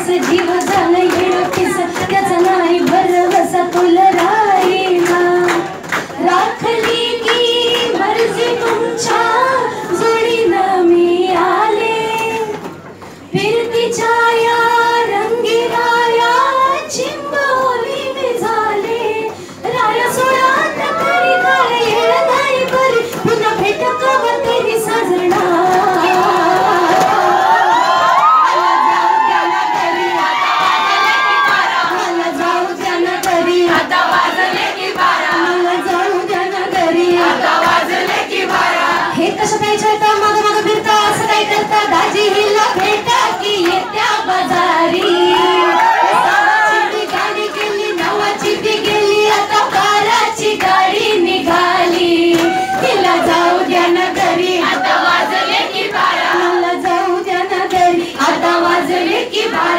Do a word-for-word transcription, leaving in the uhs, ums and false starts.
जीव झालं येडोकीस त्याचा नाही भरवसा तुला राहिला राखली की मर्जी तुमच्या जोडीनं मी आले फिरती छाया रंगी राया चिंबोली मी झाले राया सोडा तरी काय येळ नाही बरी पुन्हा भेट कवर कधी साजणार कशा काय छळता मग मग फिरता असं काय करता दाजी हिला भेटा की येत्या बाजारी सावाची गाडी गेली नवाची ती गेली आता बाराची गाडी निघाली हिला जाऊ द्या ना घरी आता वाजले की बारा मला जाऊ द्या ना घरी आता वाजले की बारा